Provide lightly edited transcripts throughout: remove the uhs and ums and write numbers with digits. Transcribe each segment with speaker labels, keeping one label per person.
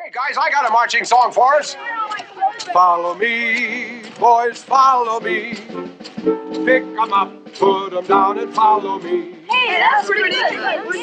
Speaker 1: Hey guys, I got a marching song for us. Follow me, boys, follow me. Pick 'em up, put 'em down, and follow me.
Speaker 2: Hey, that's pretty good.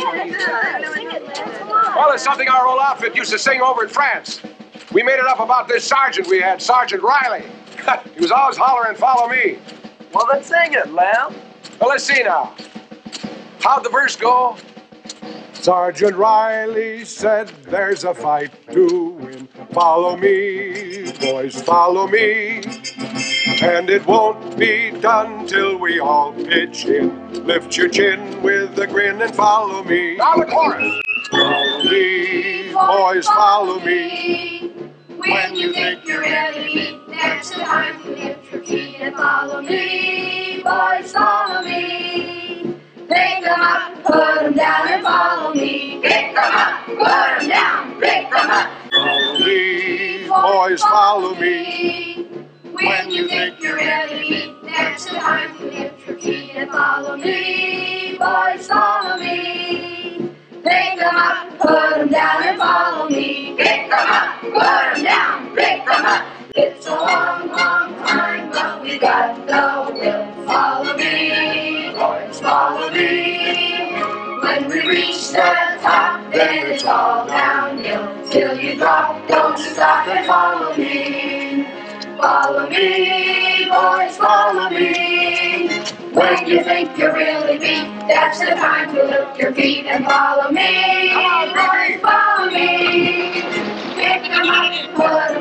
Speaker 1: Well, it's something our old outfit used to sing over in France. We made it up about this sergeant we had, Sergeant Riley. He was always hollering, follow me.
Speaker 3: Well, then sing it, Lamb.
Speaker 1: Well, let's see now. How'd the verse go? Sergeant Riley said there's a fight to win. Follow me, boys, follow me. And it won't be done till we all pitch in. Lift your chin with a grin and follow me. Now the chorus. Follow me, boys, follow me.
Speaker 2: When you think you're ready, that's the time to lift your feet and follow me, boys, follow me. Pick 'em up, put 'em down and follow me. Pick 'em up, put 'em down, pick 'em up.
Speaker 1: Follow me, boys, follow me.
Speaker 2: When you think you're ready, that's the time to lift your feet and follow me, boys, follow me. Pick 'em up, put 'em down and follow me. Pick 'em up, put 'em down, pick 'em up. It's a long, long climb, but we got the will. Follow me, boys, follow me. When we reach the top, then it's all downhill. Till you drop, don't stop and follow me. Follow me, boys, follow me. When you think you're really beat, that's the time to lift your feet and follow me.
Speaker 1: Come on,
Speaker 2: boys, follow me. Pick 'em up, put